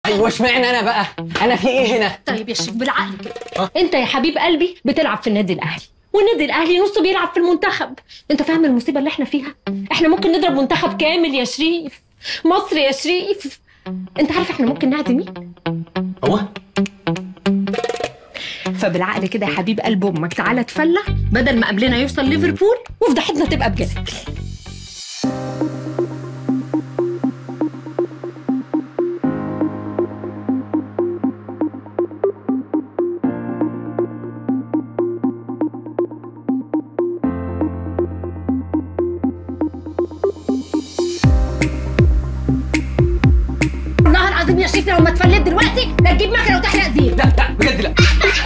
ايوه اشمعنى انا بقى؟ انا في ايه هنا؟ طيب يا شريف بالعقل كده، انت يا حبيب قلبي بتلعب في النادي الاهلي، والنادي الاهلي نصه بيلعب في المنتخب. انت فاهم المصيبه اللي احنا فيها؟ احنا ممكن نضرب منتخب كامل يا شريف، مصر يا شريف. انت عارف احنا ممكن نعدي مين؟ هو فبالعقل كده يا حبيب قلب امك تعالى اتفلح، بدل ما قبلنا يوصل ليفربول وفضحتنا تبقى بجد. والله العظيم يا شريف لو ما اتفلت دلوقتي لا تجيب مكنه وتحرق زيت. لا بجد لا.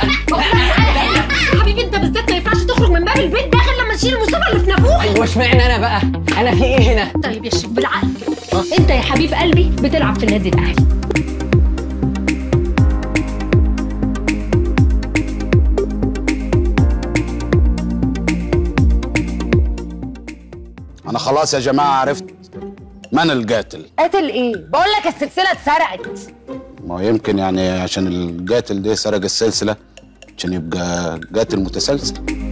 حبيبي انت بالذات ما ينفعش تخرج من باب البيت ده غير لما تشيل المصيبه اللي في نافوخ. ايوه اشمعنى انا بقى؟ انا في ايه هنا؟ طيب يا شريف بالعقل كده، انت يا حبيب قلبي بتلعب في النادي الاهلي. انا خلاص يا جماعه عرفت من القاتل. قاتل ايه؟ بقول لك السلسله اتسرقت. ما هو يمكن يعني عشان القاتل ده سرق السلسله عشان يبقى قاتل متسلسل.